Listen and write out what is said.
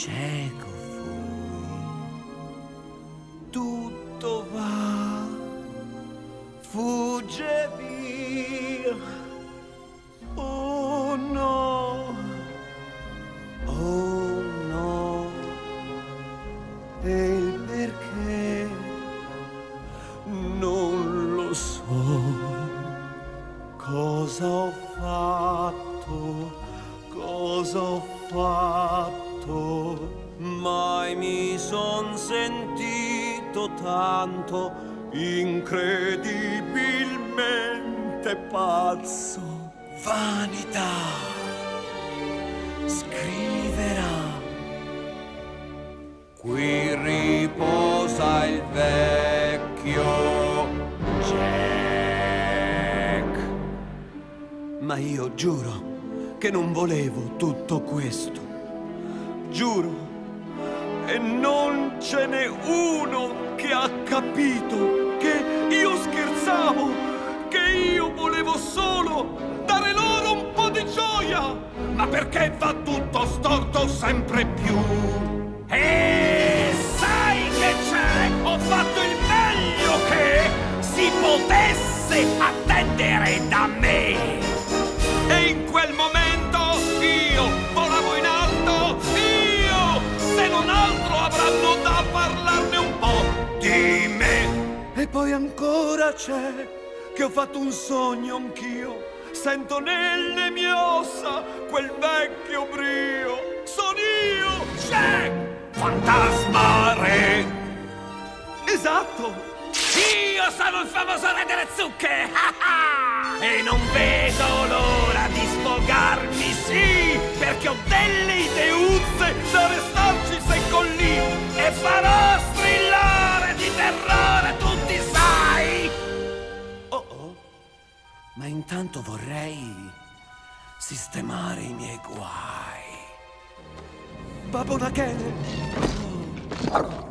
cieco fui. Tutto va, fugge via. Oh no, oh no. E il perché non lo so. Cosa ho fatto? Cosa ho fatto? Mai mi son sentito tanto incredibilmente pazzo. Vanità scriverà. Qui riposa il vecchio Jack. Ma io giuro che non volevo tutto questo. Giuro. E non ce n'è uno che ha capito che io scherzavo, che io volevo solo dare loro un po' di gioia. Ma perché va tutto storto sempre più? E sai che c'è? Ho fatto il meglio che si potesse attendere da me. E in quel momento io volavo in alto, io, se non altro avranno da parlarne un po' di me. E poi ancora c'è che ho fatto un sogno anch'io, sento nelle mie ossa quel vecchio brio. Sono io, Jack, fantasma re. esatto. Io sono il famoso re delle zucche. E non vedo l'ora di sfogarmi, sì, perché ho delle ideuzze da restarci seccoli e farò strillare di terrore tutti, sai. Oh oh, ma intanto vorrei sistemare i miei guai. Babbo Nachele!